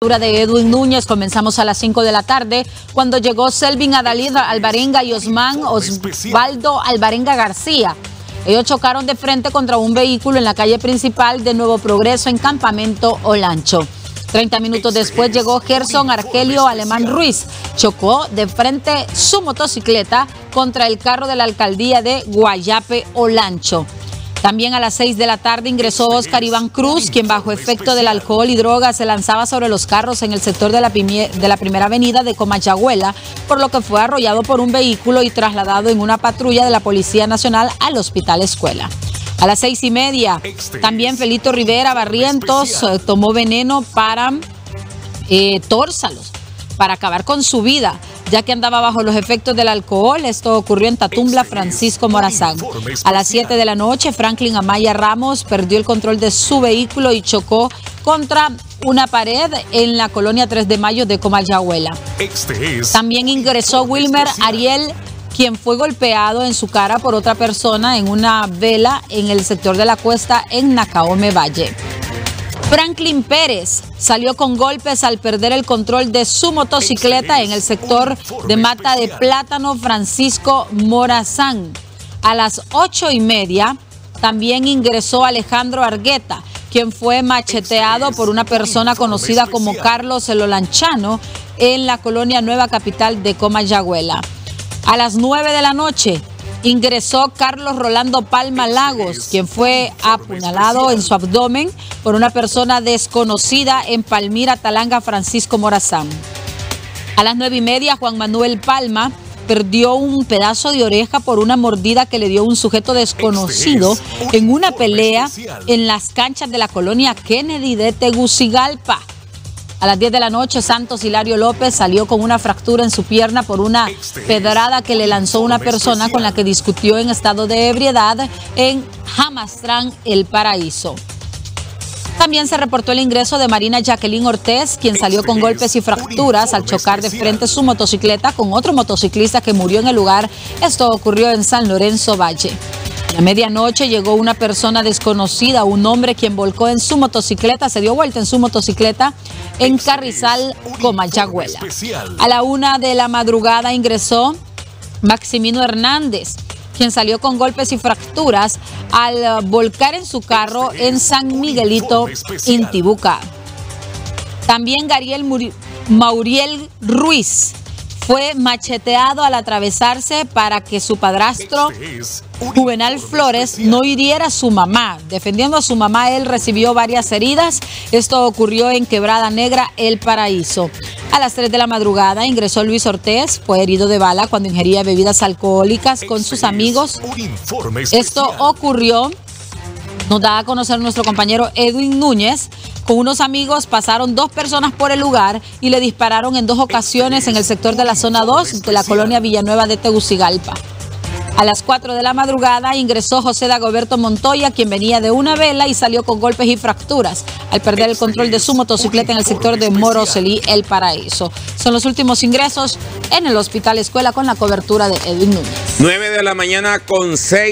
jefatura de Edwin Núñez. Comenzamos a las 5 de la tarde cuando llegó Selvin Adalid Alvarenga y Osvaldo Alvarenga García. Ellos chocaron de frente contra un vehículo en la calle principal de Nuevo Progreso en Campamento Olancho. 30 minutos después llegó Gerson Argelio Alemán Ruiz. Chocó de frente su motocicleta contra el carro de la alcaldía de Guayape Olancho. También a las 6 de la tarde ingresó Oscar Iván Cruz, quien bajo efecto del alcohol y drogas se lanzaba sobre los carros en el sector de la primera avenida de Comayagüela, por lo que fue arrollado por un vehículo y trasladado en una patrulla de la Policía Nacional al Hospital Escuela. A las 6:30, también Felito Rivera Barrientos tomó veneno para tórsalos, para acabar con su vida, ya que andaba bajo los efectos del alcohol. Esto ocurrió en Tatumbla, Francisco Morazán. A las 7 de la noche, Franklin Amaya Ramos perdió el control de su vehículo y chocó contra una pared en la colonia 3 de Mayo de Comayagüela. También ingresó Wilmer Ariel, quien fue golpeado en su cara por otra persona en una vela en el sector de la Cuesta en Nacaome Valle. Franklin Pérez salió con golpes al perder el control de su motocicleta en el sector de Mata de Plátano Francisco Morazán. A las 8:30 también ingresó Alejandro Argueta, quien fue macheteado por una persona conocida como Carlos el Olanchano en la colonia Nueva Capital de Comayagüela. A las 9 de la noche ingresó Carlos Rolando Palma Lagos, quien fue apuñalado en su abdomen por una persona desconocida en Palmira, Talanga, Francisco Morazán. A las 9:30, Juan Manuel Palma perdió un pedazo de oreja por una mordida que le dio un sujeto desconocido en una pelea en las canchas de la colonia Kennedy de Tegucigalpa. A las 10 de la noche, Santos Hilario López salió con una fractura en su pierna por una pedrada que le lanzó una persona con la que discutió en estado de ebriedad en Jamastrán, El Paraíso. También se reportó el ingreso de Marina Jacqueline Ortiz, quien salió con golpes y fracturas al chocar de frente su motocicleta con otro motociclista que murió en el lugar. Esto ocurrió en San Lorenzo Valle. A medianoche llegó una persona desconocida, un hombre quien volcó en su motocicleta, se dio vuelta en su motocicleta en Carrizal, Comayagüela. A la 1 de la madrugada ingresó Maximino Hernández, quien salió con golpes y fracturas al volcar en su carro en San Miguelito, Intibucá. También Gariel Mauriel Ruiz fue macheteado al atravesarse para que su padrastro Juvenal Flores no hiriera a su mamá. Defendiendo a su mamá, él recibió varias heridas. Esto ocurrió en Quebrada Negra, El Paraíso. A las 3 de la madrugada ingresó Luis Ortiz, fue herido de bala cuando ingería bebidas alcohólicas con sus amigos. Esto ocurrió, nos da a conocer nuestro compañero Edwin Núñez. Con unos amigos pasaron 2 personas por el lugar y le dispararon en 2 ocasiones en el sector de la zona 2 de la colonia Villanueva de Tegucigalpa. A las 4 de la madrugada ingresó José Dagoberto Montoya, quien venía de una vela y salió con golpes y fracturas al perder el control de su motocicleta en el sector de Moroselí, El Paraíso. Son los últimos ingresos en el Hospital Escuela con la cobertura de Edwin Núñez. 9 de la mañana con 6.